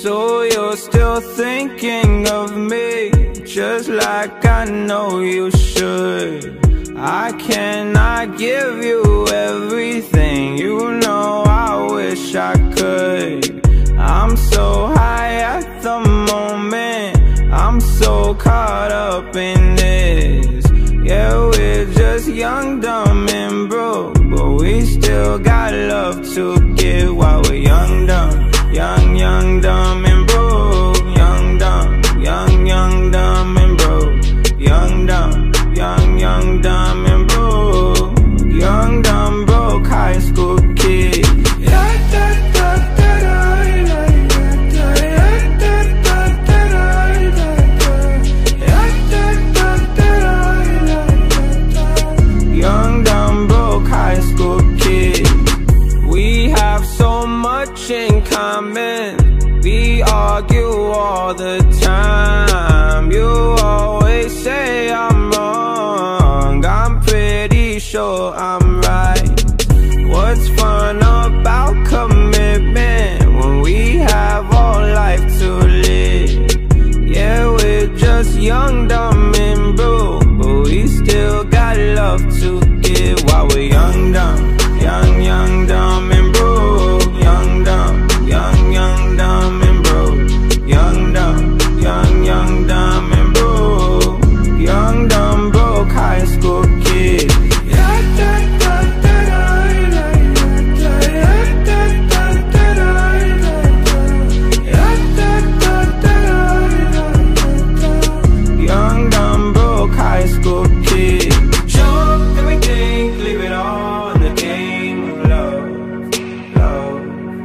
So you're still thinking of me, just like I know you should. I cannot give you everything, you know I wish I could. I'm so high at the moment, I'm so caught up in this. Yeah, we're just young, dumb, and broke, but we still got love to give while we're young, dumb. Young, young, dumb, and broke. Young, dumb, young, dumb, and broke. Young, dumb, young, dumb, and broke. Young, dumb, broke high school kid. Young, dumb, broke high school kid. We have so much in common. We argue all the time. You always say I'm wrong, I'm pretty sure I'm right. What's fun about commitment when we have all life to live? Yeah, we're just young, dumb, and broke, but we still got love to give while we're young, dumb. Young, dumb, and broke. Young, dumb, young, dumb, and broke. Young, dumb, young, dumb, and broke. Young, dumb, broke high school kid. Young, dumb, broke high school kid. Show everything, leave it all in the game of love, love.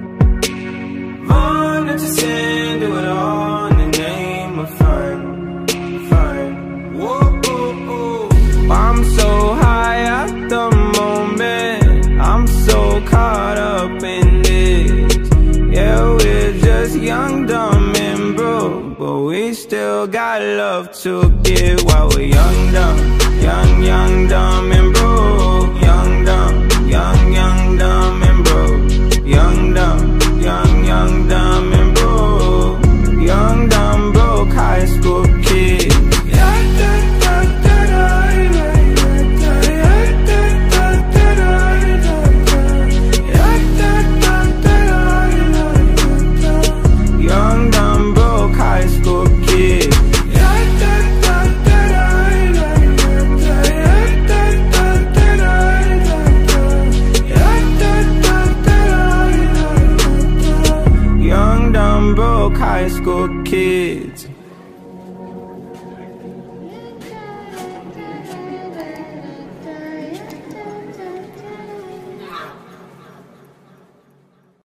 Run into sin, do it all in the name of fun, fun. Whoa, whoa, whoa. I'm so high at the moment, I'm so caught up in this. Yeah, we're just young, dumb, and broke, but we still got love to give while we're young, dumb. Young, dumb, and broke. Young, dumb, young, dumb, and broke. Young, dumb, young, dumb, and broke. Young, dumb, broke high school kid. Young, dumb, broke high school kid. Young, dumb, broke high school kids.